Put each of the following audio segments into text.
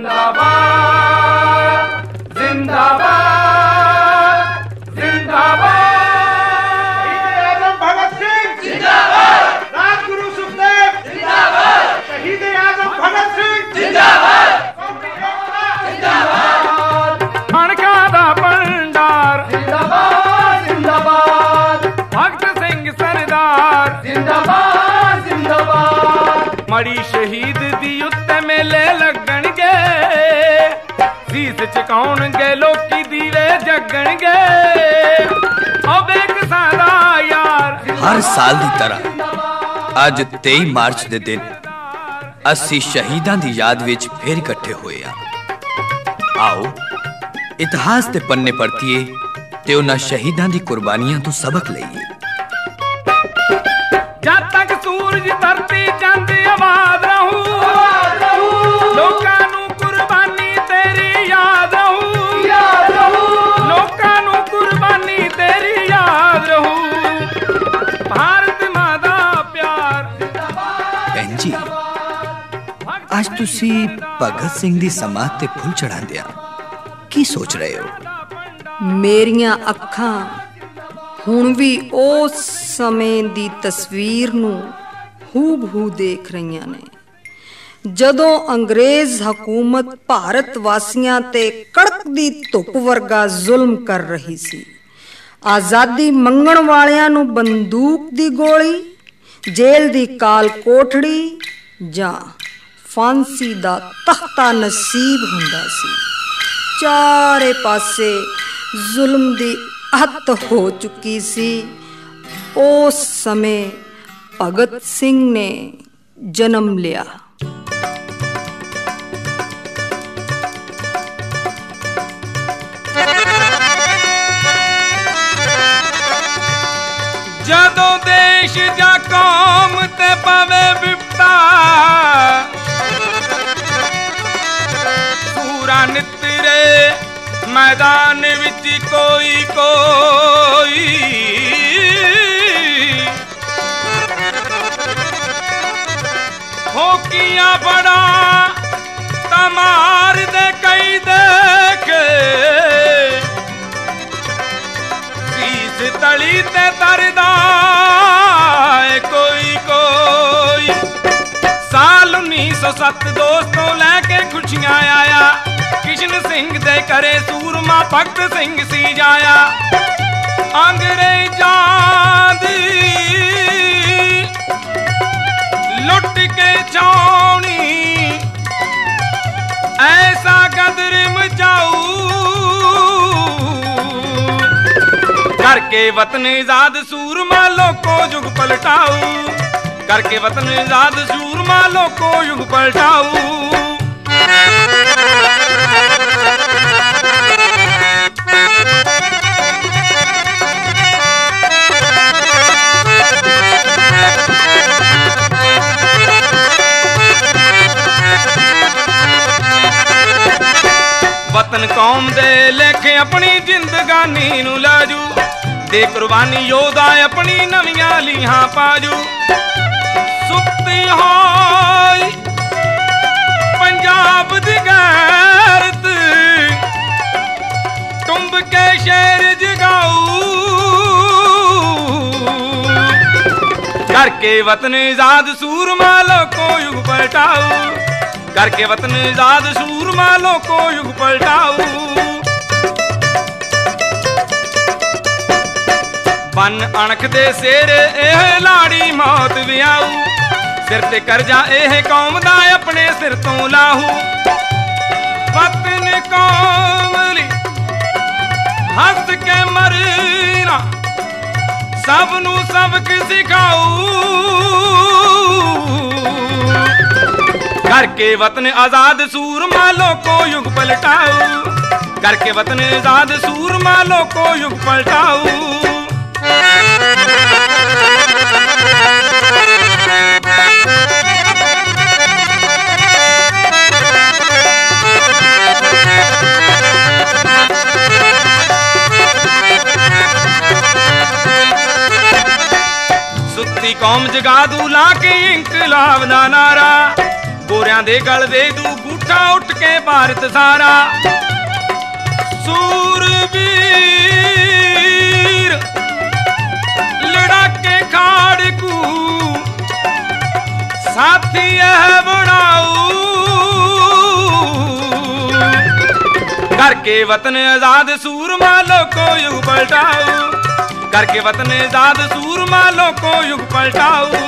जिंदाबाद जिंदाबाद जिंदाबाद। शहीद आजम भगत सिंह जिंदाबाद। राजगुरु सुखदेव जिंदाबाद। शहीद आजम भगत सिंह जिंदाबाद जिंदाबाद। अणखा दा भंडार जिंदाबाद जिंदाबाद। भगत सिंह सरदार जिंदाबाद जिंदाबाद। मड़ी शहीद दी उत्ते मेले लगणगे, सीस चुकाउणगे लोकी दीवे जगणगे। हर साल की तरह अज 23 मार्च के दिन असी शहीदां दी याद विच फिर इकट्ठे होए आ। आओ इतिहास के पन्ने परतीए ते उन्हां शहीदां दी कुर्बानियां तो सबक लईए। जद तक सूरज धरती चंद आबाद रहू, लोकां नूं कुर्बानी तेरी याद रहू, लोकां नूं कुर्बानी तेरी याद रहू। भारत मां दा प्यार। भैन जी, आज तुसी भगत सिंह दी समाध ते फुल चढ़ांदिया की सोच रहे हो? मेरियां अखां हुण भी उस समय दी तस्वीर नूं हूबहू देख रहियां ने, जदों अंग्रेज हुकूमत भारत वासियां ते कड़कदी धुप वर्गा जुल्म कर रही सी। आज़ादी मंगण वालियां नूं बंदूक दी गोली, जेल दी काल कोठड़ी जां फांसी दा तख्ता नसीब हुंदा सी। चारे पासे जुल्म दी हद हो चुकी सी। उस समय भगत सिंह ने जन्म लिया। जदों देश जा कौम ते पवे विपता, पूरा नितरे मैदान विच कोई कोई। होकिया बड़ा तमार दे कई देखे, सीस तली ते तरदा कोई कोई। साल 1907 दोस्तों लैके खुशियां आया, किशन सिंह दे करे सूरमा भगत सिंह सी जाया। अंग्रेजां दी लुट के छाउनी, ऐसा गदर मचाऊ करके वतन आजाद सूरमा लोको युग पलटाऊ, करके वतन आजाद सूरमा लोको युग पलटाऊ। वतन कौम दे लेखे अपनी जिंदगानी नू लाजू, दे कुर्बानी योधा अपनी नवियां लीहां पाजू। सुत्ती होई पंजाब दी गैरत, टुंब के शेर जगाऊ करके वतन आजाद सूरमा लोको युग पलटाऊ, करके वतन आजाद सूरमा लोको युग पलटाऊ। बन अणख दे सिर एह लाड़ी मौत विआऊ, सिर ते करजा एह कौम दा अपने सिर तो लाहू। वतन कौम ली हंस के मरना, सब नू सबक सिखाऊ करके वतन आजाद सूरमा लोको युग पलटाऊ, करके वतन आजाद सूरमा लोको युग पलटाऊ। सुत्ती कौम जगा दू ला के इंकलाब दा नारा, गोरियां दे गल दे दू उठा उठ के भारत सारा, सूरवीर लड़ाके खाड़कू साथी है बनाऊ, करके वतन आजाद सूरमा लोको युग पलटाऊ, करके वतन आजाद सूरमा लोको युग पलटाऊ।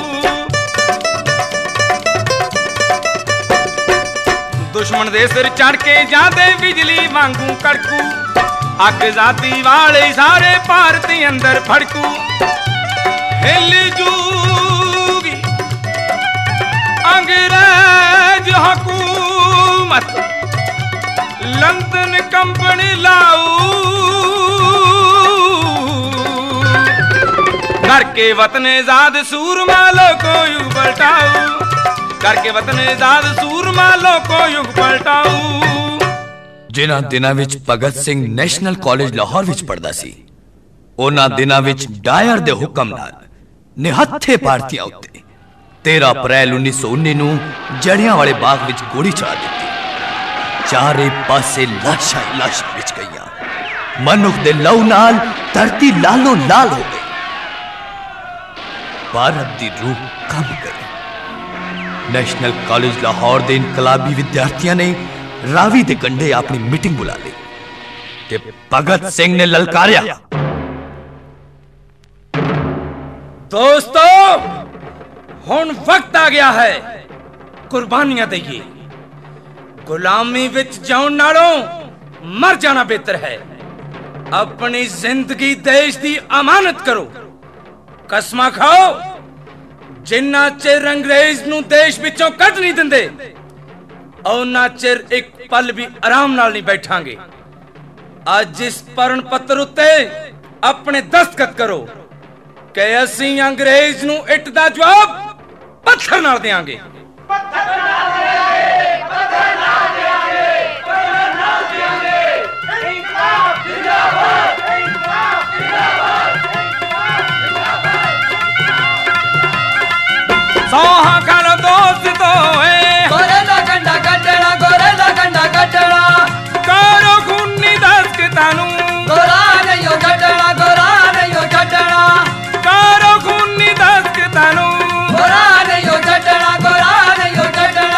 दुश्मन दे सिर चढ़ के जाते बिजली वांगू कड़कू, अग जाती वाले सारे भारती अंदर फड़कू, हिल जूगी अंग्रेज हुकूमत, लंदन कंपनी लाऊ, करके वतन आजाद सूरमा लोको युग पलटाऊ, करके वतन आजाद सूरमा लोको युग पलटाऊ। जिन्हां दिनां विच भगत सिंह नैशनल कॉलेज लाहौर विच पढ़दा सी, उन्हां दिनां विच डायर दे हुक्म नाल निहत्थे भारतीयां उत्ते 13 अप्रैल 1919 नूं जड़ियांवाले बाग विच गोली चला दित्ती। चारे पासे लाशां ही लाशां विच गईयां, मनुख दे लहू नाल धरती लालो लाल हो गई, भारत दी रूह कम गई। नेशनल कॉलेज लाहौर दे इनकलाबी विद्यार्थियों ने रावी दे कंढे अपनी मीटिंग बुला ली कि भगत सिंह ने ललकारिया, दोस्तों हुण वक्त आ गया है कुर्बानियां दईए, गुलामी विच जाउण नालों मर जाना बेहतर है। अपनी जिंदगी देश दी अमानत करो, कसमां खाओ, जिन्ना चिर अंग्रेज नूं देश विचों कढ नहीं दिंदे उन्ना चिर एक पल भी आराम नाल नहीं बैठांगे। अज इस परण पत्र उत्ते अपने दस्तखत करो कि असीं अंग्रेज नूं इट दा जवाब पत्थर नाल देंगे। सोहा कर दोस्तों गोरे दा कंडा कटड़ा, गोरे दा कंडा कटड़ा, करो खूनी दस्तखतां गोरा नहीं हो कटड़ा, गोरा नहीं हो कटड़ा, करो खूनी दस्तखतां गोरा नहीं हो कटड़ा, गोरा नहीं हो कटड़ा।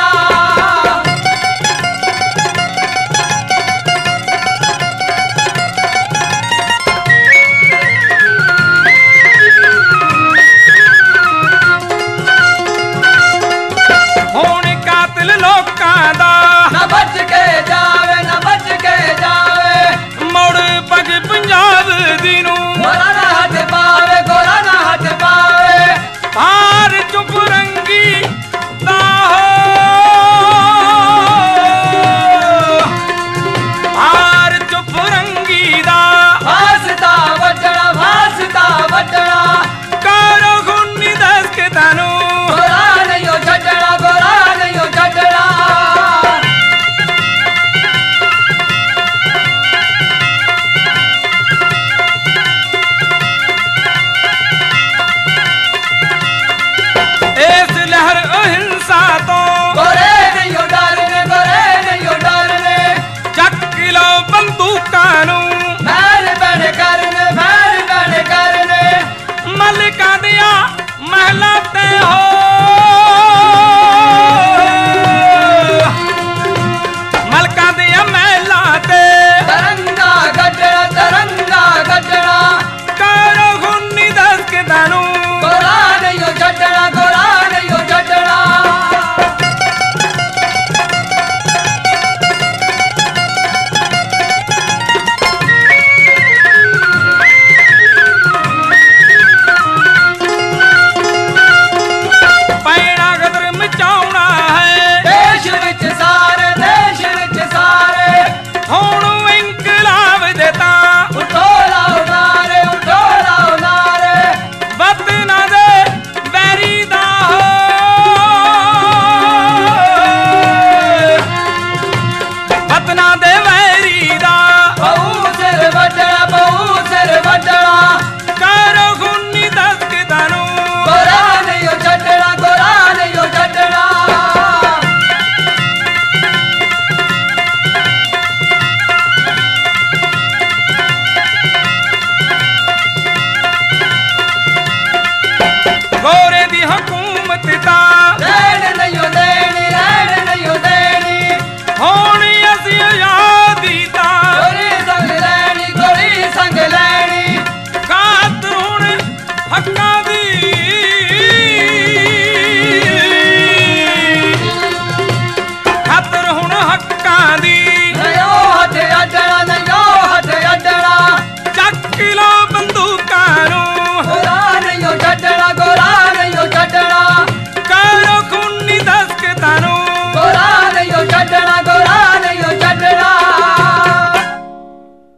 न बच के जावे, न बच के जावे, मुड़ पग पंजाब दीनू, गोरा ना हाथ पावे, गोरा ना हाथ पावे, भार चुप रंगी दाहो, भार चुप रंगी दा भासता वटड़ा, भासता वटड़ा, करो खूनी दस्तखतां गोरा नहीं हो छटड़ा, गोरा नहीं हो छटड़ा।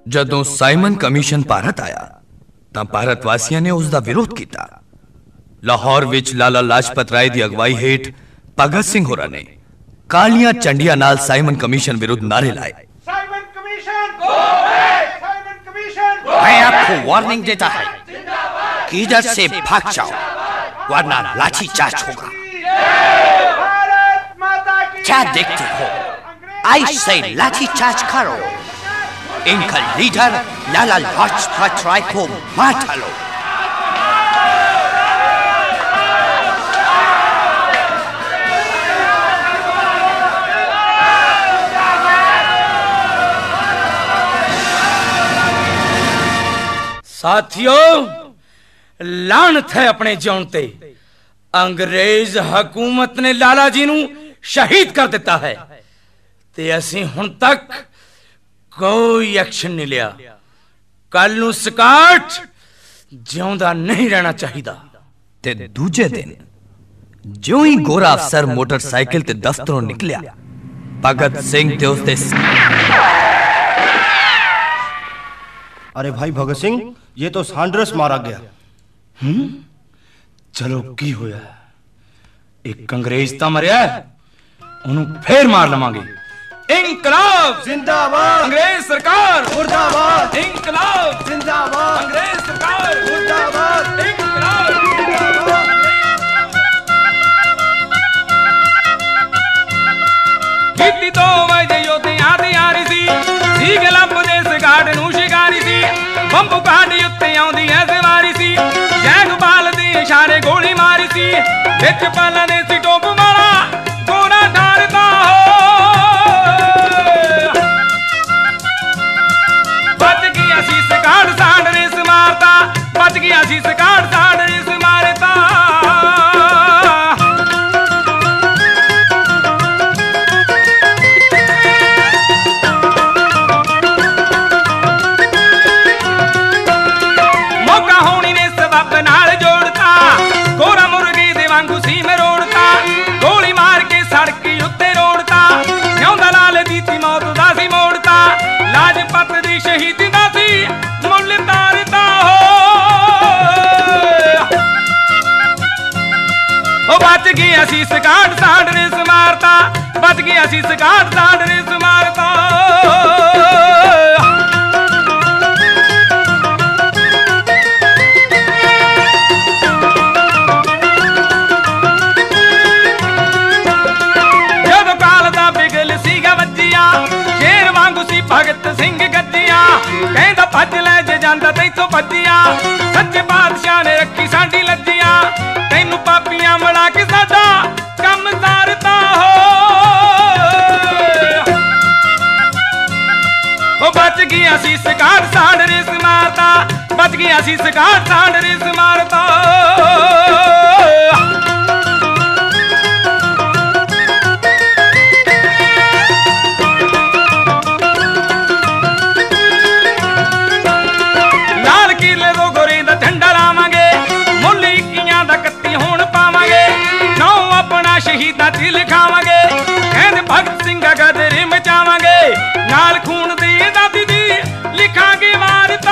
ਜਦੋਂ ਸਾਈਮਨ ਕਮਿਸ਼ਨ ਭਾਰਤ ਆਇਆ ਤਾਂ ਭਾਰਤ ਵਾਸੀਆਂ ਨੇ ਉਸ ਦਾ ਵਿਰੋਧ ਕੀਤਾ। ਲਾਹੌਰ ਵਿੱਚ ਲਾਲਾ ਲਾਜਪਤ ਰਾਏ ਦੀ ਅਗਵਾਈ ਹੇਠ ਭਗਤ ਸਿੰਘ ਹੋਰਾਂ ਨੇ ਕਾਲੀਆਂ ਝੰਡੀਆਂ ਨਾਲ ਸਾਈਮਨ ਕਮਿਸ਼ਨ ਵਿਰੁੱਧ ਨਾਰੇ ਲਾਏ। साइमन कमीशन साइमन कमीशन मैं आपको वार्निंग देता है कि इधर से भाग जाओ वरना लाठीचार्ज होगा। भारत माता की क्या देखते हो? ऐसे लाठीचार्ज करो। इनका लीडर लाला लाजपत राय को मार डालो। साथियों, लानत है अपने जिउण ते। अंग्रेज हकूमत ने लाला जी नूं शहीद कर दिता है ते असीं हुण तक कोई एक्शन नहीं लिया। कल नूं स्काट जिउंदा नहीं रहना चाहिदा। ते दूजे दिन जो ही गोरा अफसर मोटरसाइकिल ते दफ्तरों निकलिया, भगत सिंह ते उसदे अरे भाई भगत सिंह, ये तो सांड्रस मारा गया। चलो की होया, एक अंग्रेज ता मरिया, उन्होंने फिर मार लवांगे। इंकलाब जिंदाबाद, अंग्रेज सरकार मुर्दाबाद, इंकलाब जिंदाबाद, अंग्रेज सरकार मुर्दाबाद, इंकलाब। ਕੀਤੀ ਤੋਂ ਵਜੇ ਯੋਧਿਆਂ ਦੀ ਯਾਰੀ ਸੀ ਗਲੰਬ ਦੇ ਸਗਾੜ ਨੂੰ ਸ਼ਿਕਾਰੀ ਸੀ। ਬੰਬੂ ਕਾਂਡ ਉੱਤੇ ਆਉਂਦੀ ਐ ਸਵਾਰੀ ਸੀ। ਜੈਗਪਾਲ ਦੇ ਇਸ਼ਾਰੇ ਗੋਲੀ ਮਾਰੀ ਸੀ। ਵਿੱਚ ਪਾਲਾਂ ਨੇ ਸੀ ਟੋਪ ਮਾਰਾ ਗੋਰਾ ਠਾਰਦਾ ਬਚ ਗਿਆ ਸੀ ਸਗਾੜ ਸਾੜ ਰਿਸ ਮਾਰਦਾ। ਬਚ ਗਿਆ ਸੀ ਸਗਾੜ ਸਾੜ ਰਿਸ ਮਾਰਦਾ। ਲਾਜਪਤ ਦੀ ਸ਼ਹੀਦੀ ਦਾ ਸੀ ਮੁੱਲ ਤਾਰਦਾ ਉਹ ਬਚ ਗਿਆ ਸੀ ਸਕਾੜ ਸਾੜ ਰਿਸ ਮਾਰਦਾ। ਬਚ ਗਿਆ ਸੀ ਸਕਾੜ ਸਾੜ ਰਿਸ ਮਾਰਦਾ। ਜਦੋਂ ਕਾਲ ਦਾ ਬਿਗਲ ਸੀਗਾ ਵੱਜਿਆ, ਸ਼ੇਰ ਵਾਂਗੂ ਸੀ ਭਗਤ ਸਿੰਘ ਗੱਜਿਆ। ਕਹਿੰਦਾ ਭੱਜ ਲੈ ਜੇ ਜਾਂਦਾ ਤੈਥੋਂ ਭੱਜਿਆ। ਸੱਚੇ ਬਾਦਸ਼ਾਹ ਨੇ ਰੱਖੀ ਸਾਡੀ ਲੱਜਿਆ। ਤੈਨੂੰ ਪਾਪੀਆਂ ਮਿਲਾ ਕੇ ਸਾਡਾ ਕੰਮ ਸਾਰਦਾ ਉਹ ਬਚ ਗਿਆ ਸੀ ਸਕਾੜ ਸਾੜ ਰਿਸ ਮਾਰਦਾ। ਬਚ ਗਿਆ ਸੀ ਸਕਾੜ ਸਾੜ ਰਿਸ ਮਾਰਦਾ। ਸ਼ਹੀਦਾਂ ਚ ਲਿਖਾਵਾਂਗੇ। ਕਹਿੰਦੇ ਭਗਤ ਸਿੰਘਾਂ ਗਦਰੀ ਮਚਾਵਾਂਗੇ। ਨਾਲ ਖੂਨ ਦੀ ਆਜ਼ਾਦੀ ਦੀ ਲਿਖਾਂਗੇ ਵਾਰਤਾ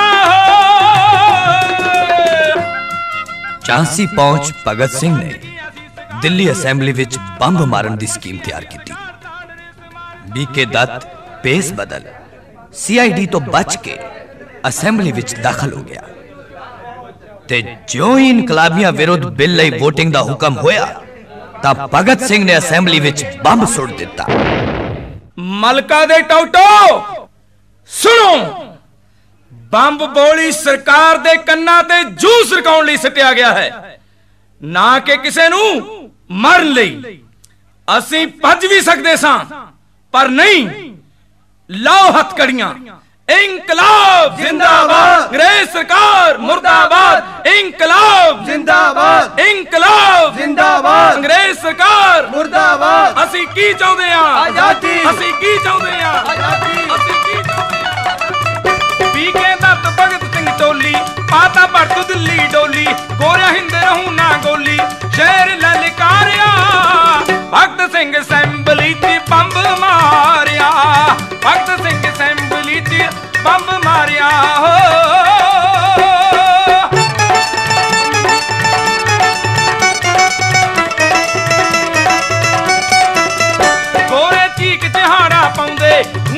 झांसी पहुंच भगत सिंह ने दिल्ली असेंबली विच बंब मारन दी स्कीम तैयार की। बीके दत्त पेस बदल CID तो बच के असेंबली विच दाखिल हो गया ते जो ही इनकलाबियां विरुद्ध बिल लई वोटिंग दा हुक्म होया तां भगत सिंह ने असेंबली विच बंब सुट दिता। मलका दे टोटो सुनो, बंब बोली सरकार दे कन्ना ते जू सरकाउण लई सटिया गया है, ना कि किसे नू मरन लई। असीं भज भी सकदे सां पर नहीं। लाओ हथकड़ियां। इंकलाब जिंदाबाद, अंग्रेज सरकार मुर्दाबाद। इंकलाब जिंदाबाद, इंकलाब जिंदाबाद, अंग्रेज सरकार मुर्दाबाद। असीं की चाहुंदे आ? आजादी। असीं की चाहुंदे आ? आजादी। असीं की चाहुंदे आ? बीके दत्त भगत सिंह टोली पाता भट्ट दिल्ली डोली। गोरिया हिंद रहूं ना गोली शेर ललकारिया। भगत सिंह असेंबली च बंब मारिया। भगत सिंह असेंबली च बंब मारिया।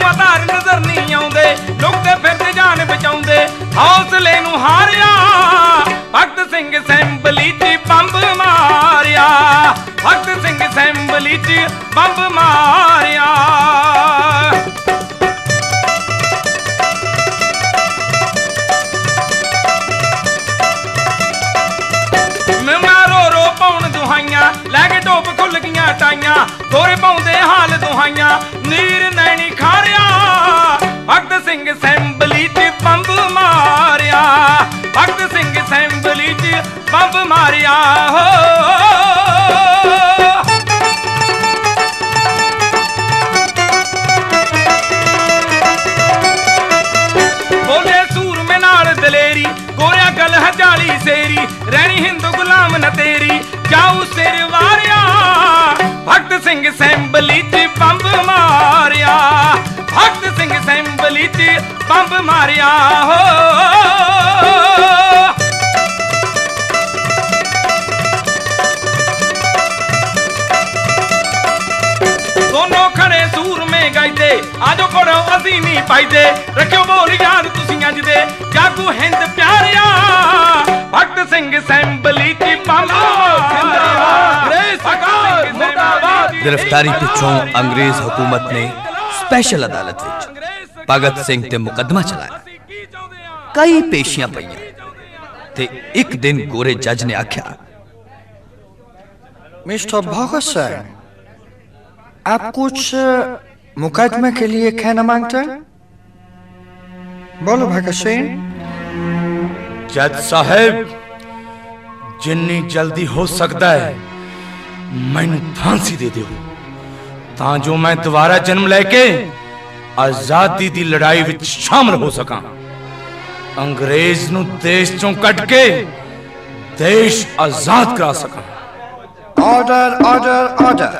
सेवादार नजर नहीं आउंदे, लुकदे फिरदे जान बचाउंदे, हौसले नूं हारिया भगत सिंह असैंबली च बंब मारिया, भगत सिंह असैंबली च बंब मारिया। लैके टोप खुल गईयां टाइयां, गोरे पाउंदे हाल दुहाइयां, नीर नैनी खारिया भगत सिंह असैंबली च बंब मारिया, भगत सिंह असैंबली च बंब मारिया हो। बोले सूर में नाल दलेरी, गोरिया गल है जाली सेरी, रहनी हिंदू गुलाम न तेरी, जाऊ सिर वारिया भगत सिंह असैंबली च बंब मारिया, भगत सिंह असैंबली च बंब मारिया हो। दोनों खड़े सूर में गाइदे, आजो पढ़ो असी नहीं पाइदे, रखियो बोल याद तुसी अज दे, जागू हिंद प्यारिया भगत सिंह असैंबली च बंब गिरफ्तारी पिछों अंग्रेज हुकूमत ने स्पेशल अदालत विच भगत सिंह ते मुकदमा चलाया, कई पेशियां पईयां ते एक दिन गोरे जज ने आख्या, मिस्टर भगत सिंह, आप कुछ मुकदमे के लिए कहना मांगते हैं? बोलो भगत सिंह। जज साहब, जिन्नी जल्दी हो सकता है मैनू फांसी दे दो, तां जो मैं दोबारा जन्म लेके आजादी दी लड़ाई विच शामिल हो सका, अंग्रेज नू देश चों कट के देश आजाद करा सका। Order order order.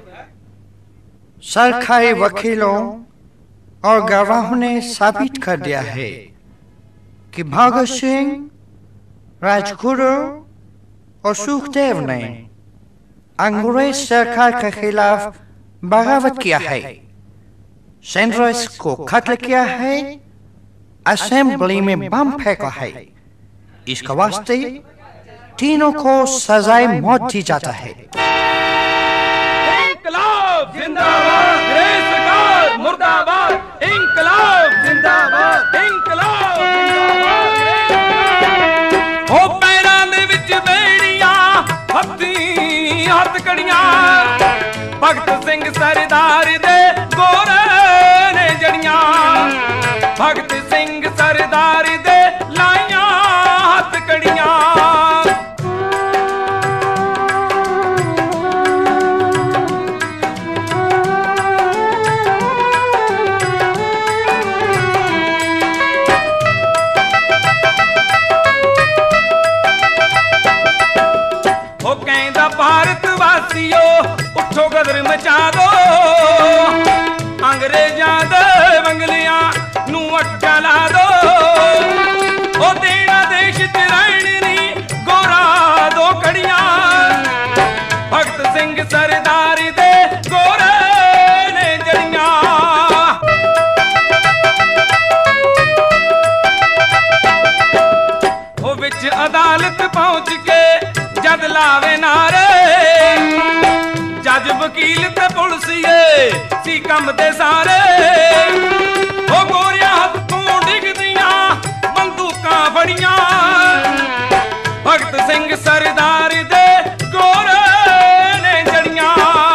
सरकारी वकीलों और गवाहों ने साबित कर दिया है कि भगत सिंह, राजगुरु और सुखदेव ने अंग्रेज सरकार के खिलाफ बगावत किया है, सेंट्रस को कत्ल किया है, असेंबली में बम फेंका है। इसका वास्ते तीनों को सजाए मौत दी जाता है। इंकलाब जिंदाबाद, अंग्रेज सरकार मुर्दाबाद, इंकलाब जिंदाबाद, इंकलाब जिंदाबाद। हो पैरां दे विच बेड़ियां, हत्थी हत्थ कड़ियां, भगत सिंह सरदार दे गोरे ने जड़ियां, भगत सिंह सरदार दे लाइयां हत्थ कड़ियां। भारत वासियों उठो गदर मचा दो, अंग्रेजां दे बंगलियां नू अड्डा ला दो, ओ देना देश च रहण नी गोरा दो कड़ियां, भगत सिंह सरदार दे गोरे ने जड़ियां। ओ विच अदालत पहुंच के जद लावे नारे, जज वकील ते पुलिसिए सी कम दे सारे, ओ गोरिया हत्थों डिगदियां बंदूकां फड़ियां, भगत सिंह सरदार दे गोरे ने जड़ियां।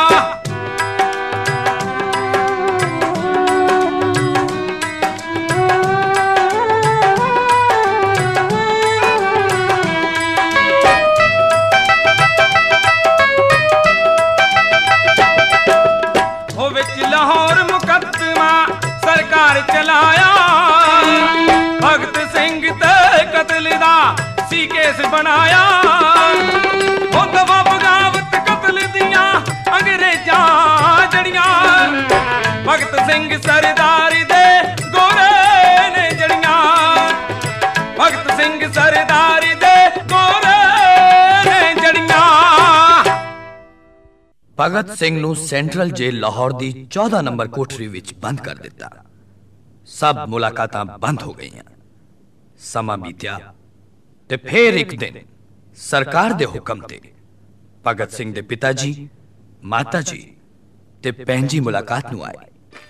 लाहौर मुकदमा सरकार चलाया, भगत सिंह ते कतल दा सी केस बनाया, ओ दफा बगावत कतल दियां अंग्रेजां जड़ियां, भगत सिंह सरदार दे गोरे ने जड़ियां, भगत सिंह सरदार दे गोरे ने जड़ियां। ਭਗਤ ਸਿੰਘ ਨੂੰ ਸੈਂਟਰਲ ਜੇਲ੍ਹ ਲਾਹੌਰ ਦੀ 14 ਨੰਬਰ ਕੋਠਰੀ ਵਿੱਚ ਬੰਦ ਕਰ ਦਿੱਤਾ। ਸਭ ਮੁਲਾਕਾਤਾਂ ਬੰਦ ਹੋ ਗਈਆਂ। ਸਮਾਂ ਬੀਤਿਆ ਤੇ ਫੇਰ ਇੱਕ ਦਿਨ ਸਰਕਾਰ ਦੇ ਹੁਕਮ ਤੇ ਭਗਤ ਸਿੰਘ ਦੇ ਪਿਤਾ ਜੀ, ਮਾਤਾ ਜੀ ਤੇ ਭੈਣ ਜੀ ਮੁਲਾਕਾਤ ਨੂੰ ਆਏ।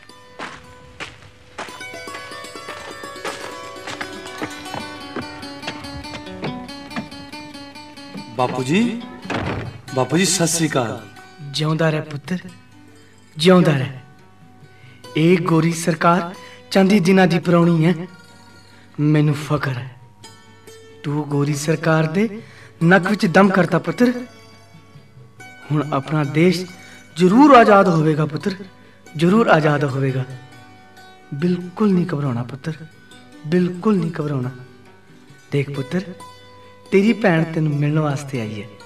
ਬਾਪੂ ਜੀ ਸਤਿ ਸ੍ਰੀ ਅਕਾਲ। ਜਿਉਂਦਾ ਰਹਿ ਪੁੱਤਰ, ਜਿਉਂਦਾ ਰਹਿ। ਇਹ ਗੋਰੀ ਸਰਕਾਰ ਚੰਦੀ ਦਿਨਾਂ ਦੀ ਪ੍ਰਾਹੁਣੀ ਹੈ। ਮੈਨੂੰ ਫਖਰ ਹੈ ਤੂੰ ਗੋਰੀ ਸਰਕਾਰ ਦੇ ਨੱਕ ਵਿੱਚ ਦਮ ਕਰਤਾ ਪੁੱਤਰ। ਹੁਣ ਆਪਣਾ ਦੇਸ਼ ਜ਼ਰੂਰ ਆਜ਼ਾਦ ਹੋਵੇਗਾ ਪੁੱਤਰ, ਜ਼ਰੂਰ ਆਜ਼ਾਦ ਹੋਵੇਗਾ। ਬਿਲਕੁਲ ਨਹੀਂ ਘਬਰਾਉਣਾ ਪੁੱਤਰ, ਬਿਲਕੁਲ ਨਹੀਂ ਘਬਰਾਉਣਾ। ਦੇਖ ਪੁੱਤਰ, ਤੇਰੀ ਭੈਣ ਤੈਨੂੰ ਮਿਲਣ ਵਾਸਤੇ ਆਈ ਹੈ।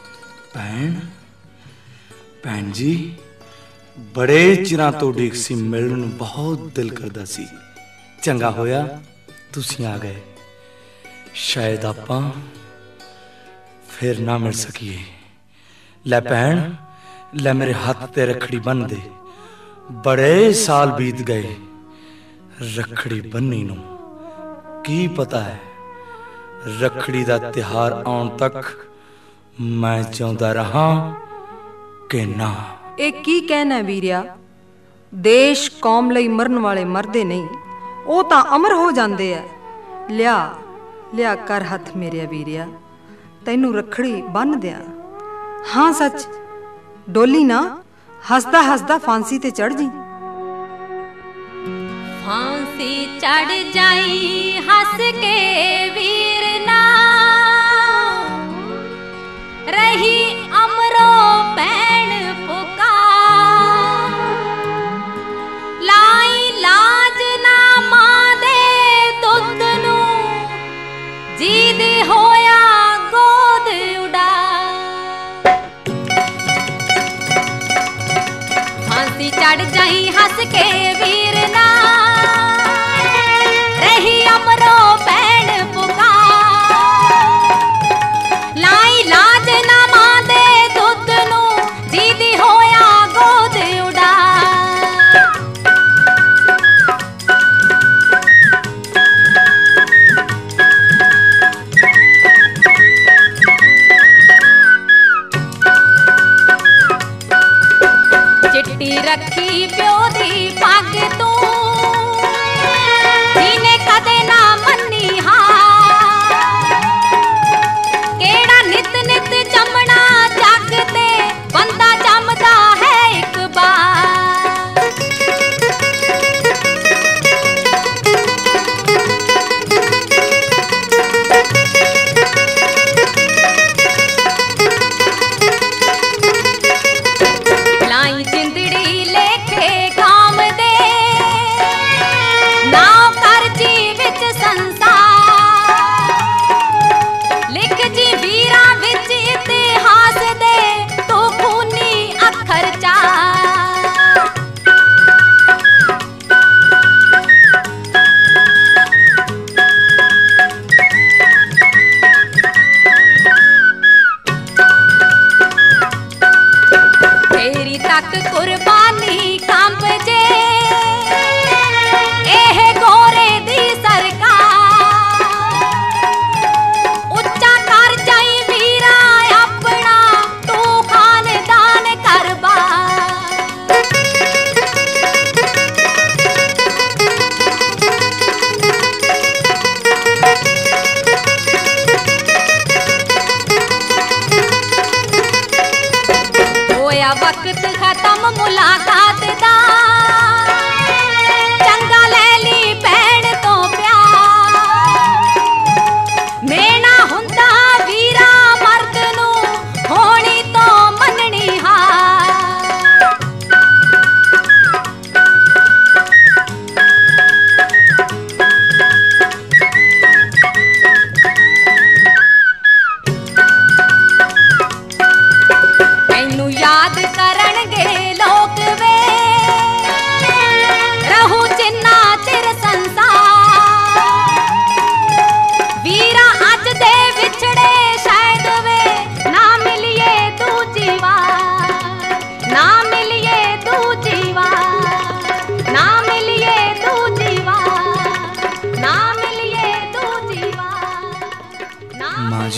ਭੈਣ ਜੀ, ਬੜੇ ਚਿਰਾਂ ਤੋਂ ਉਡੀਕ ਸੀ, ਮਿਲਣ ਨੂੰ ਬਹੁਤ ਦਿਲ ਕਰਦਾ ਸੀ। ਚੰਗਾ ਹੋਇਆ ਤੁਸੀਂ ਆ ਗਏ। ਸ਼ਾਇਦ ਆਪਾਂ ਫਿਰ ਨਾ ਮਿਲ ਸਕੀਏ। ਲੈ ਭੈਣ, ਲੈ ਮੇਰੇ ਹੱਥ ਤੇ ਰੱਖੜੀ ਬੰਨ ਦੇ। ਬੜੇ ਸਾਲ ਬੀਤ ਗਏ ਰੱਖੜੀ ਬੰਨੀ ਨੂੰ। ਕੀ ਪਤਾ ਹੈ ਰੱਖੜੀ ਦਾ ਤਿਉਹਾਰ ਆਉਣ ਤੱਕ ਮੈਂ ਜਿਉਂਦਾ ਰਹਾ ਕਿ ਨਾ। ਇਹ ਕੀ ਕਹਿਣਾ ਵੀਰਿਆ? ਦੇਸ਼ ਕੌਮ ਲਈ ਮਰਨ ਵਾਲੇ ਮਰਦੇ ਨਹੀਂ, ਉਹ ਤਾਂ ਅਮਰ ਹੋ ਜਾਂਦੇ ਆ। ਲਿਆ ਲਿਆ ਕਰ ਹੱਥ ਮੇਰੇ ਵੀਰਿਆ, ਤੈਨੂੰ ਰੱਖੜੀ ਬੰਨ ਦਿਆਂ। ਹਾਂ ਸੱਚ, ਡੋਲੀ ਨਾ, ਹੱਸਦਾ ਹੱਸਦਾ ਫਾਂਸੀ ਤੇ ਚੜ ਜੀ। ਫਾਂਸੀ ਚੜ ਜਾਈ ਹੱਸ ਕੇ ਵੀਰ ਨਾ, ਰਹੀ ਅਮਰੋ ਭੈਣ ਪੁਕਾਰ। ਲਾਈ ਲਾਜ ਨਾ ਮਾਂ ਦੇ ਦੁੱਧ ਨੂੰ, ਜੀਦ ਹੋਇਆ ਗੋਦ ਉਡਾ। ਫਾਂਸੀ ਚੜ ਜਾਈ ਹੱਸ ਕੇ ਵੀਰ ਨਾ, ਰਹੀ ਅਮਰੋ ਭੈਣ ਪੁਕਾਰ। ਲਾਈ ਲਾਜ ਨਾ ਮਾਂ ਦੇ ਦੁੱਧ ਨੂੰ, ਜੀਦ ਹੋਇਆ ਗੋਦ ਉਡਾ। ਚਿੱਟੀ ਰੱਖੀ ਪਿਓ ਦੀ ਪੱਗ ਤੂੰ, ਜਿਹਨੇ ਕਦੇ ਨਾ ਮੰਨ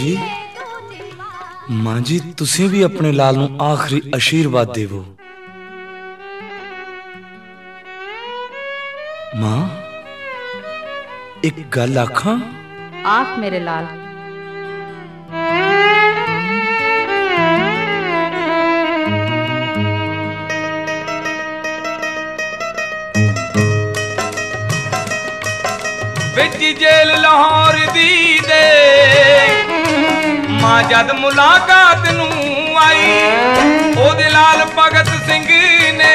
जी मां जी तुसी भी अपने लाल नूं आखिरी आशीर्वाद देवो। मां एक गल आखां? आख मेरे लाल। विच जेल लाहौर दी दे मां जद मुलाकात नूं आई ओदे लाल भगत सिंह ने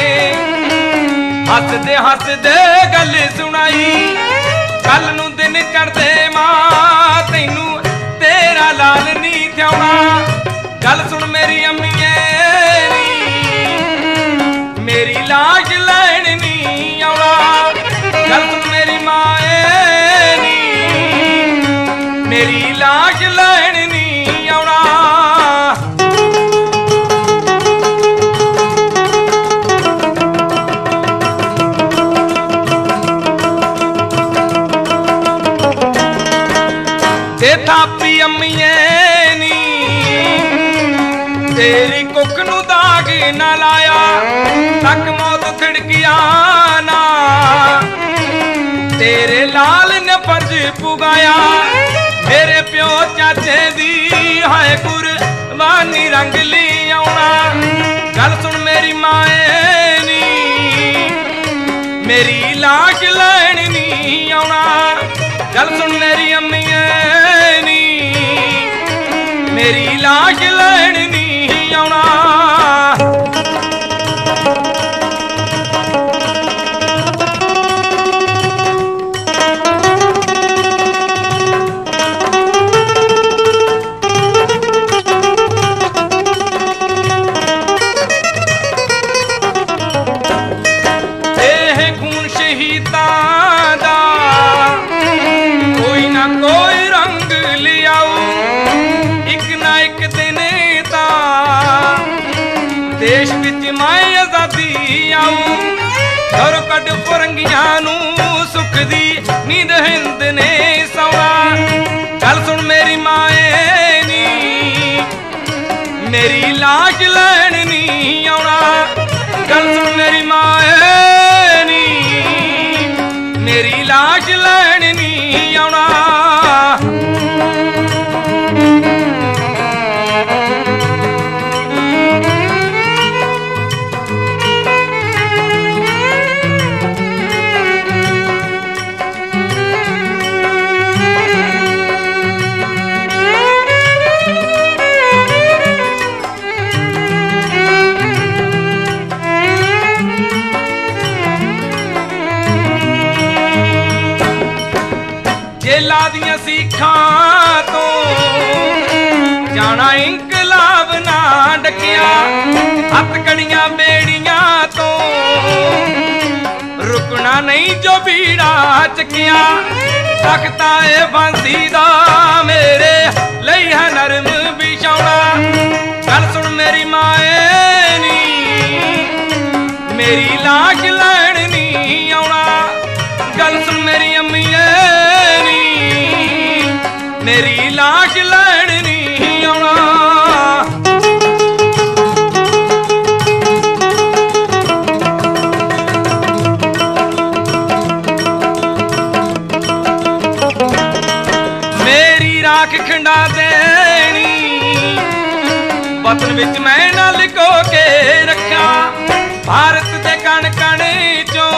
हसदे हसदे गल सुनाई। कल नूं दिन चढ़दे मां तैनू तेरा लाल नी थ्याउणा। गल सुन मेरी अम्मीए नी मेरी लाश लैण नी आउणा। गल सुन मेरी माए नी मेरी लाश लैण नी आउणा। ते थापी अम्मीए नी तेरी कुक नू दाग ना लाया तक मौत थिड़किया ना। तेरे लाल ने फर्ज पुगाया मेरे प्यो चाचे दी हाय कुर्बानी रंग ली आउणा। गल सुन मेरी माए नी मेरी लाश लैण नी आउणा। गल सुन मेरी अम्मीए नी मेरी लाश लैण नी आउणा। देश विच मैं आजादी आऊं घर कट फरंगियां नू सुख दी नींद हिंद ने सौना। गल सुन मेरी माए नी मेरी लाश लैण नी आउणा। गल सुन मेरी माए नी मेरी लाश लैण नी आउणा। जेला दियां सीखां तो जाना इंकलाब ना डकिया। हथ कड़ियां बेड़ियां तो रुकना नहीं जो बीड़ा चकिया। तख्ता ए फांसी दा मेरे लई है नरम बिछौना। गल सुन मेरी माए नी मेरी लाश लैण नी आउणा। गल सुन मेरी अम्मीए मेरी लाश लैण नी आउणा। मेरी राख खंडा देनी वतन विच मैं ना लिखो के रखा। भारत दे कण कण चों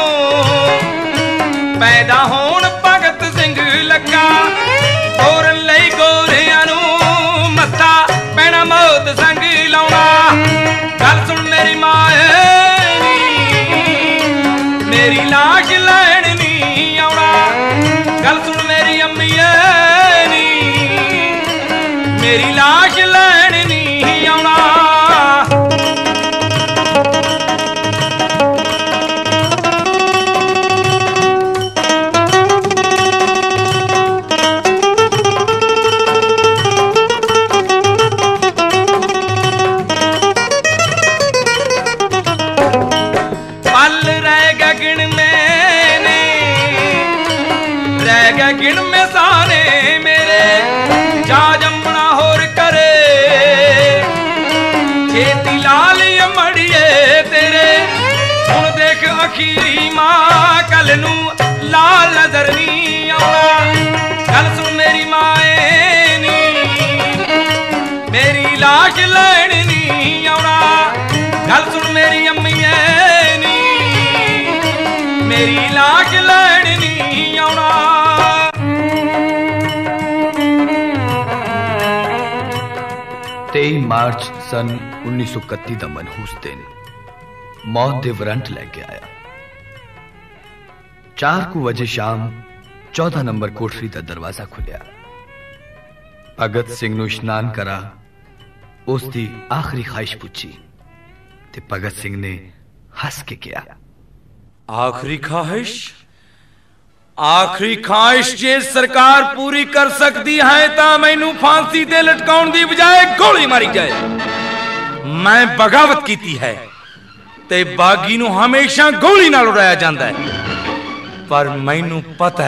पैदा होण भगत सिंह लगा। तोरन लई गोरियां नू मत्था पैना मौत संग लाउणा। गल सुन मेरी माए नी मेरी लाश लैण नी आउणा। गल सुन मेरी अम्मीए नी मेरी लाश लैण नी आउणा। गिण में सारे मेरे जा जम अखीरी मां कल नू लाल नजर नहीं आउणा। गल सुन मेरी माए नी मेरी लाश लैण नहीं आउणा। गल सुन मेरी अम्मीए नी मेरी लाश लैण नहीं आउणा। 23 मार्च सन 1931 ਦਾ ਮਨਹੂਸ ਦਿਨ मौत दे वरंट लैके आया। 4 वजे शाम 14 नंबर कोठरी का दरवाजा खुलिया। भगत सिंह नू इशनान करा उसकी आखिरी ख्वाहिश पूछी ते भगत सिंह ने हस के किया, आखिरी ख्वाहिश? आखिरी ख्वाहिश जे सरकार पूरी कर सकती है तो मैनू फांसी ते लटकाउण दी बजाय गोली मारी जाए। मैं बगावत की है ते बागी नू हमेशा गोली नाल उड़ाया जाता है, पर मैनू पता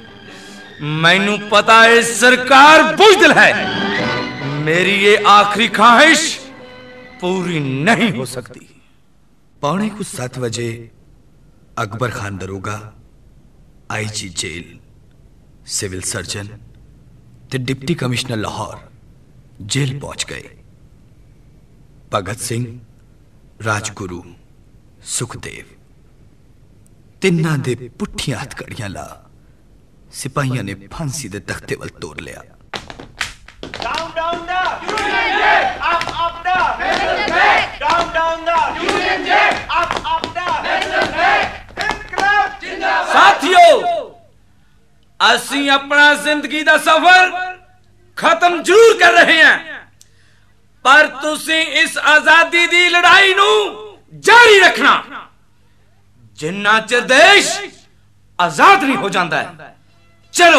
है सरकार बुज़दिल है। मेरी ये आखिरी ख्वाहिश पूरी नहीं हो सकती। 6:45 बजे अकबर खान दरोगा, IG जेल, सिविल सर्जन ते डिप्टी कमिश्नर लाहौर जेल पहुंच गए। भगत सिंह, राजगुरु, सुखदेव तिन्ना दे पुठियां हथकड़ियां ला सिपाहियां ने फांसी दे तख्ते वल तोड़ लिया। Down, down the Union Jack! Up the National Flag! Down, down the Union Jack! Up the National Flag! इनकलाब जिंदाबाद! साथियों, असी अपना जिंदगी दा सफर खत्म जरूर कर रहे हैं, पर तुसी इस आजादी दी लड़ाई नू जारी रखना जिन्ना चिर देश आजाद नहीं हो जाता है। चलो।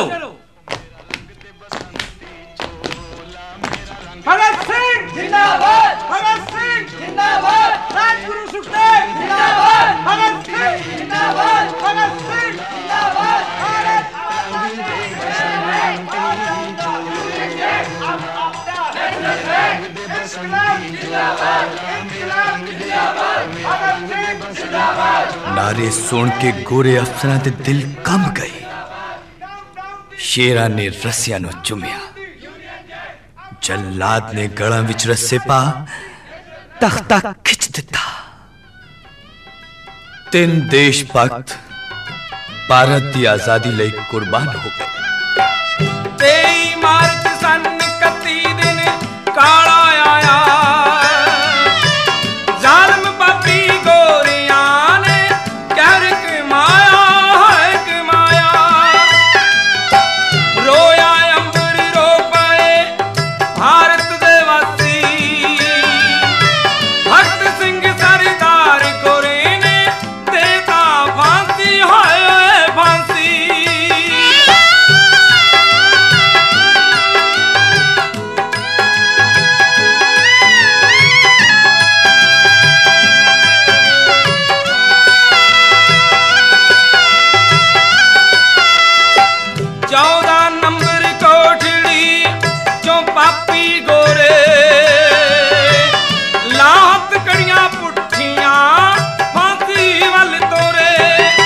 भगत सिंह जिंदाबाद! भगत सिंह जिंदाबाद! राजगुरु सुखदेव जिंदाबाद! भगत सिंह जिंदाबाद! भगत सिंह जिंदाबाद! भारत माता की जय! इनकलाब जिंदाबाद! इनकलाब जिंदाबाद! भगत सिंह जिंदाबाद! नारे सुन के गोरे अफसरां दे दिल कंब गए। शेरा ने रस्सियां नू चुमिया, जल्लाद ने गलां विच रस्से पा तख्ता खिच दिता। 3 देश भक्त भारत की आजादी लई कुर्बान हो गए। 23 मार्च सन 31 दिन काला आया, जालिम पापी गोरियां ने कहर कमाया है कमाया। रोया अंबर रो पाए भारत दे वासी, भगत सिंह सरदार गोरे ने देता फांसी है फांसी। लाहत कड़ियां पुठियां फांसी वल तोरे।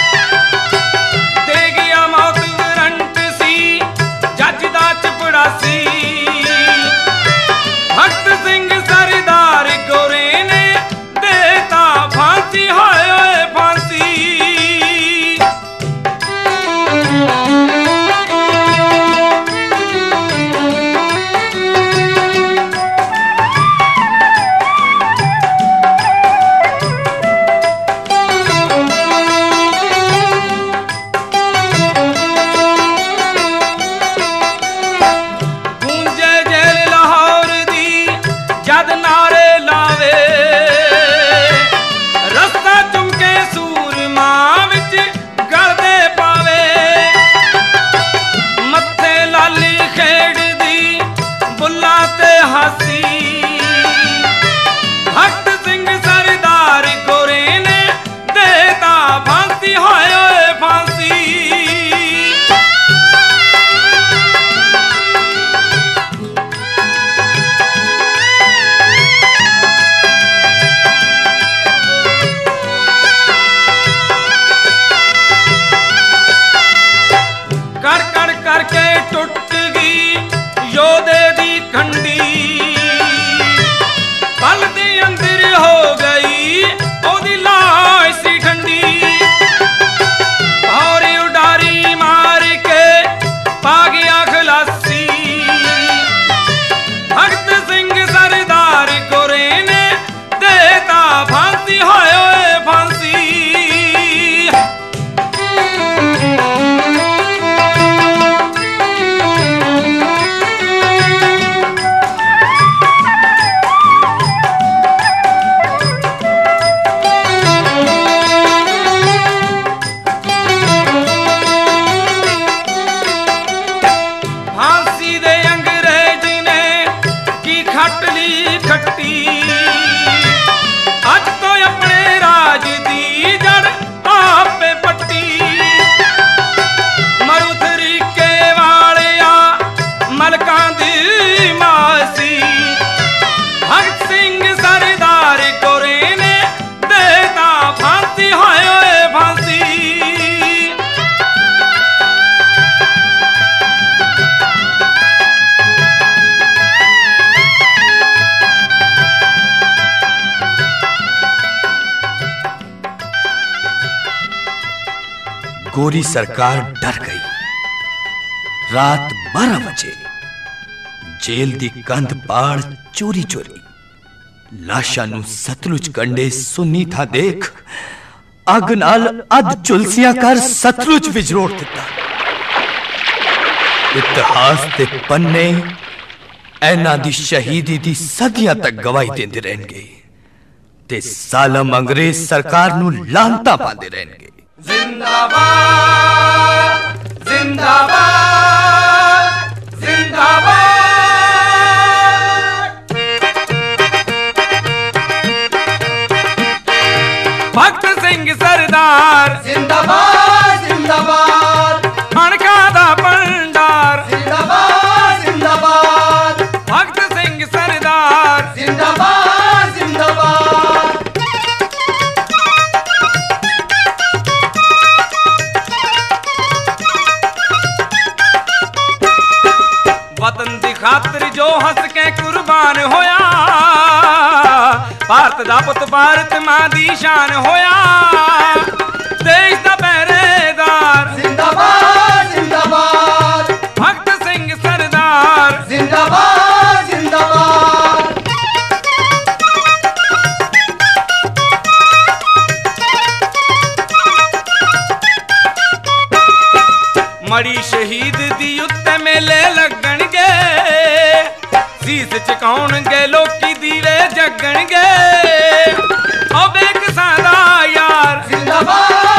गोरी सरकार डर गई। रात 12 बजे जेल दी कंध पाड़ चोरी चोरी लाशां नूं सतलुज कंडे सुन्नी था देख अग नाल अध चुलसियां कर सतलुज विजरोड़ दिता। इतिहास दे पन्ने ऐना दी शहीदी दी सदियां तक गवाही देंदे रहणगे ते सालम अंग्रेज सरकार नूं लानतां पांदे रहणगे। जिंदाबाद जिंदाबाद जिंदाबाद। भगत सिंह सरदार जिंदाबाद जिंदाबाद। अणका दा भंडार जिंदाबाद जिंदाबाद। भगत सिंह सरदार जिंदाबाद जिंदाबाद। वतन दी खातिर जो हंस के कुर्बान होया, भारत दा पुत भारत मां दी शान होया। देश दा पहरेदार जिंदाबाद जिंदाबाद। भगत सिंह सरदार जिंदाबाद जिंदाबाद। मड़ी शहीद दी उत्ते मेले लगणगे, सीस चकाउणगे लोकी दीवे जगणगे। ओ बेकसां दा यार जिंदाबाद